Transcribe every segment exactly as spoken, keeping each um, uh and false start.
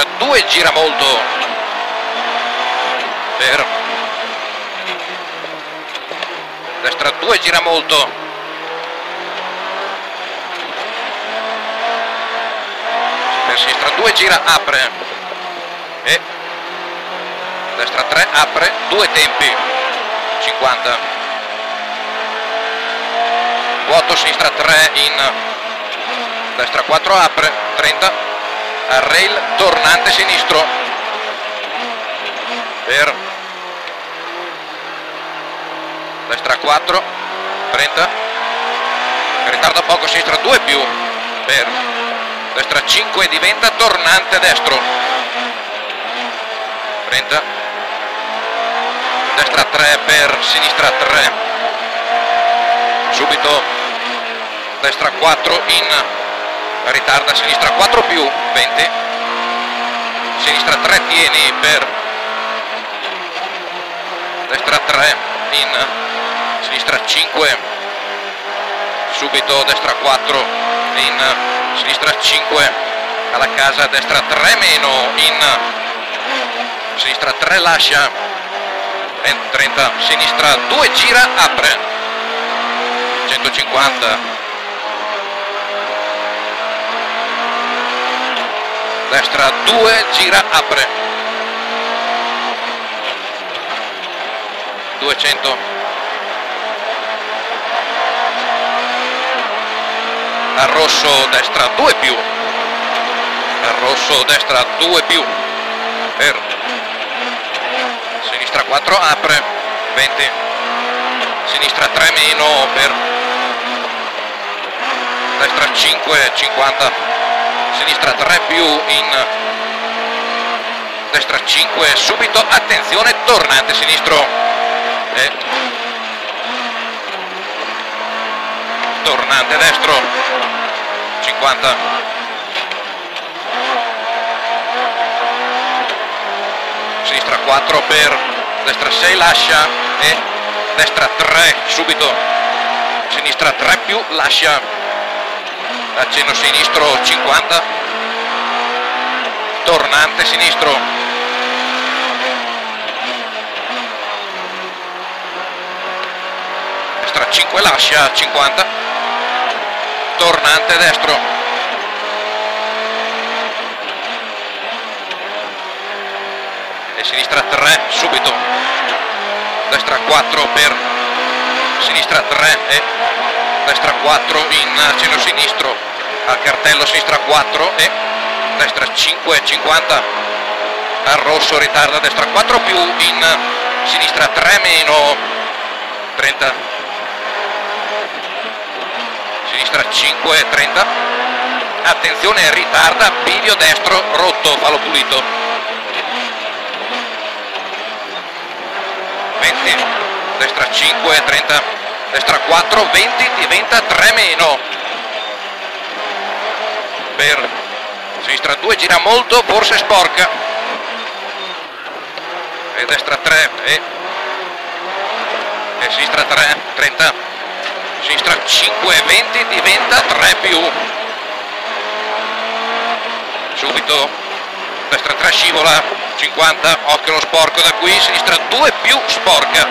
destra due, gira molto per destra due, gira molto per sinistra due, gira, apre e destra tre, apre, due tempi, cinquanta, vuoto, sinistra tre, in destra quattro, apre, trenta, al rail, tornante sinistro per destra quattro, trenta, ritarda poco, sinistra due più per destra cinque, diventa tornante destro, trenta, destra tre per sinistra tre, subito destra quattro, in ritarda, sinistra quattro più, venti, sinistra tre, tieni per destra tre, in sinistra cinque, subito destra quattro, in sinistra cinque, alla casa, destra tre meno, in sinistra tre, lascia, trenta, sinistra due, gira, apre, centocinquanta, destra due, gira, apre, duecento, al rosso, destra due più, al rosso, destra due più, per sinistra quattro, apre, venti, sinistra tre meno, per destra cinque, cinquanta, sinistra tre più, in destra cinque, subito, attenzione, tornante sinistro e tornante destro, cinquanta, sinistra quattro per destra sei, lascia e destra tre, subito, sinistra tre più, lascia, accenno sinistro, cinquanta, tornante sinistro, destra cinque, lascia, cinquanta, tornante destro, e sinistra tre, subito, destra quattro per sinistra tre e destra quattro, in accenno sinistro al cartello, sinistra quattro e destra cinque, cinquanta, al rosso, ritarda, destra quattro più, in sinistra tre meno, trenta, sinistra cinque, trenta, attenzione, ritarda, bivio destro, rotto, fallo pulito, venti, destra cinque, trenta, destra quattro, venti, diventa tre meno, per sinistra due, gira molto, forse sporca, e destra tre e, e sinistra tre, trenta, sinistra cinque, venti, diventa tre più, subito destra tre, scivola, cinquanta, occhio allo sporco da qui, sinistra due più, sporca,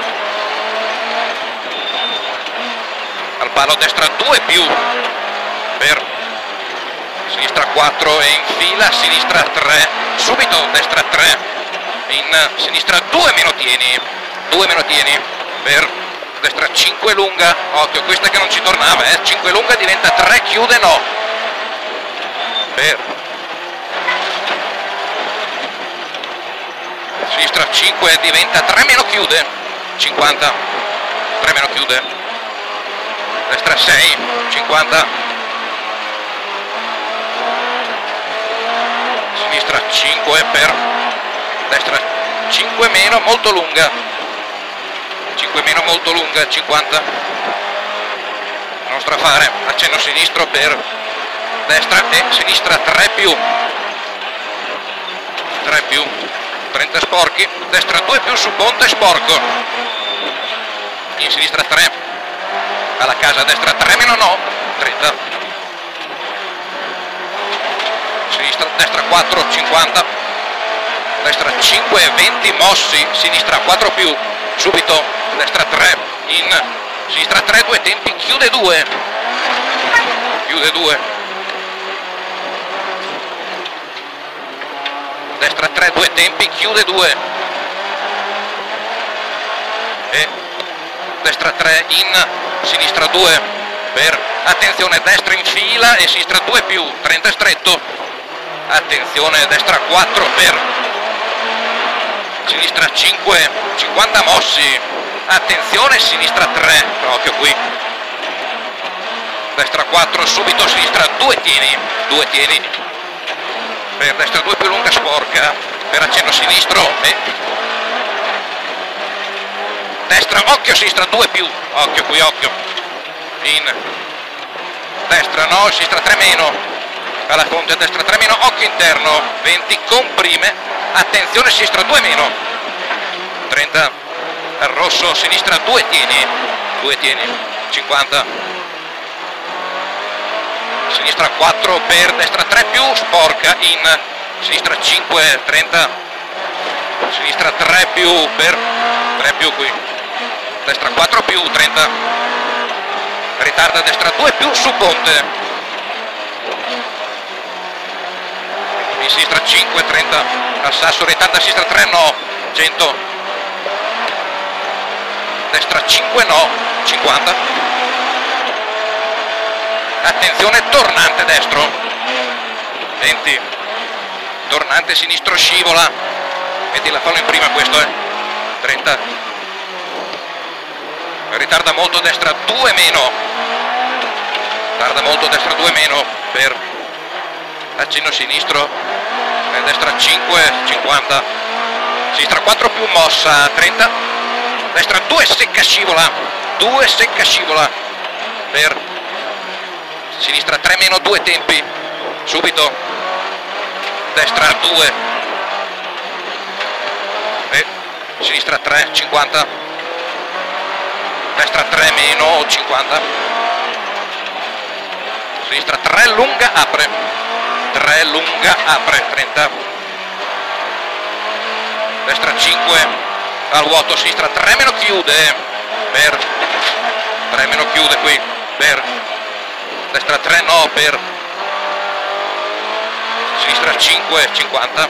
al palo, destra due più, per sinistra quattro e in fila, sinistra tre, subito destra tre, in sinistra due meno tieni, due meno tieni, per destra cinque lunga, occhio, questa che non ci tornava, eh, cinque lunga diventa tre, chiude, no, per sinistra cinque, diventa tre meno, chiude, cinquanta, tre meno, chiude, destra sei, cinquanta, sinistra cinque per destra cinque meno, molto lunga, cinque meno molto lunga, cinquanta, non strafare, accenno sinistro per destra e sinistra tre più, tre più, trenta sporchi, destra due più su ponte, sporco, in sinistra tre, alla casa, destra tre meno no, trenta, sinistra, destra quattro, cinquanta, destra cinque, venti, mossi, sinistra quattro più, subito, destra tre, in, sinistra tre, due tempi, chiude due, chiude due, destra tre, due tempi, chiude due, e destra tre, in, sinistra due, per, attenzione, destra in fila e sinistra due più, trenta stretto, attenzione, destra quattro per, sinistra cinque, cinquanta mossi, attenzione, sinistra tre, occhio qui, destra quattro, subito, sinistra due tieni, due tieni, per destra due più lunga sporca, per accenno sinistro, e destra, occhio, sinistra due più, occhio qui, occhio, in, destra no, sinistra tre meno, alla fonte, destra tre meno, occhio interno, venti, comprime, attenzione, sinistra due meno, trenta, al rosso, sinistra due tieni, due tieni, cinquanta, sinistra quattro per, destra tre più, sporca, in, sinistra cinque, trenta, sinistra tre più per, tre più qui, destra quattro più, trenta, ritarda, destra due più, su ponte, in sinistra cinque, trenta, al sasso, ritarda, sinistra tre, no, cento, destra cinque, no, cinquanta, attenzione, tornante destro, venti, tornante sinistro, scivola, metti la fallo in prima questo, eh, trenta, ritarda molto, destra due meno, tarda molto, destra due meno, per accenno sinistro, e destra cinque, cinquanta, sinistra quattro più mossa, trenta, destra due secca scivola, due secca scivola, per sinistra tre meno, due tempi, subito, destra due, e sinistra tre, cinquanta, destra tre meno, cinquanta, sinistra tre lunga, apre, tre lunga, apre, trenta, destra cinque, al vuoto, sinistra tre meno, chiude, per, tre meno, chiude qui, per, destra tre no, per, sinistra cinque, cinquanta,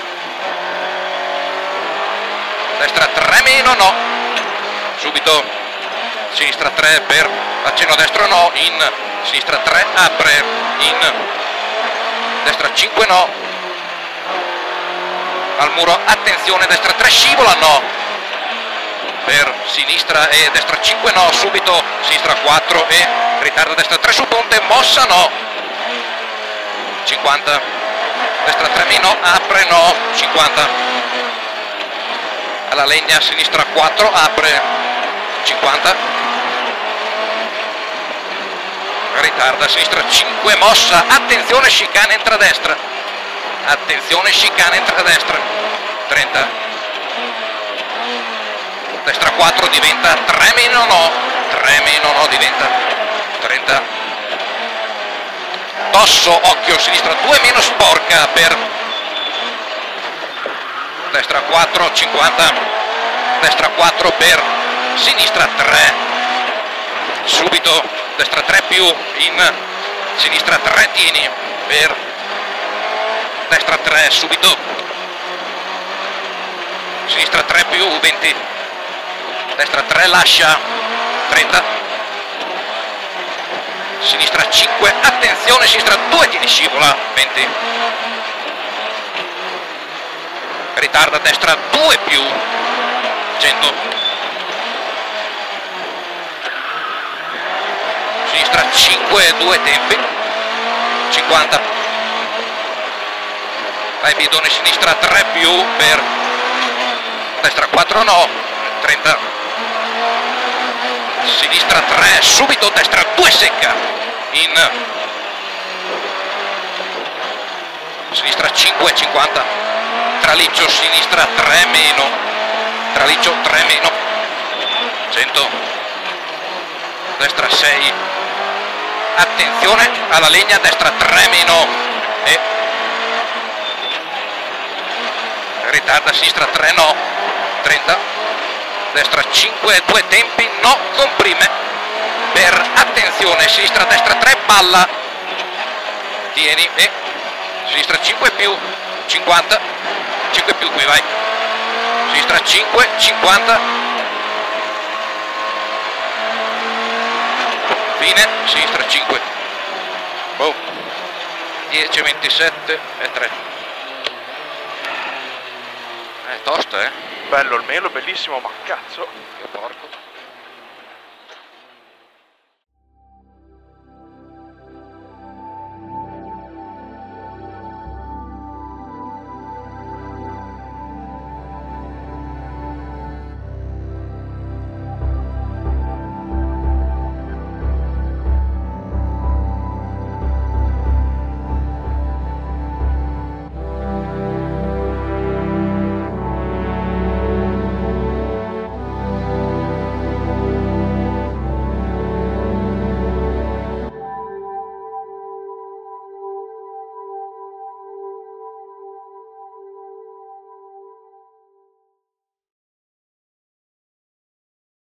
destra tre meno, no, subito, sinistra tre per, accenno destro no, in, sinistra tre, apre, in, destra cinque no, al muro, attenzione, destra tre, scivola no, per sinistra e destra cinque no, subito, sinistra quattro e ritarda, destra tre su ponte, mossa no, cinquanta, destra tre meno, apre no, cinquanta, alla legna, sinistra quattro, apre, cinquanta, ritarda, sinistra cinque, mossa, attenzione, chicane, entra a destra, attenzione, chicane, entra a destra, trenta, destra quattro, diventa tre meno no, tre meno no, diventa trenta, tosso, occhio, sinistra due meno, sporca, per destra quattro, cinquanta, destra quattro per, sinistra tre, subito, destra tre più, in, sinistra tre tieni, per, destra tre, subito, sinistra tre più, venti, destra tre lascia, trenta, sinistra cinque, attenzione, sinistra due tieni, scivola, venti, ritarda, destra due più, cento, sinistra cinque, due tempi, cinquanta, vai bidone, sinistra tre più, per, destra quattro no, trenta, sinistra tre, subito, destra due secca, in, sinistra cinque, cinquanta, traliccio, sinistra tre meno, traliccio tre meno, cento, destra sei, attenzione alla legna, destra tre meno e ritarda, sinistra tre, no, trenta, destra cinque, due tempi, no, comprime, per attenzione, sinistra, destra tre, palla, tieni, e sinistra cinque più, cinquanta, cinque più qui, vai, sinistra cinque, cinquanta, fine, sinistra cinque, boom, dieci, ventisette e tre. È tosta, eh? Bello il melo, bellissimo, ma cazzo. Che porco.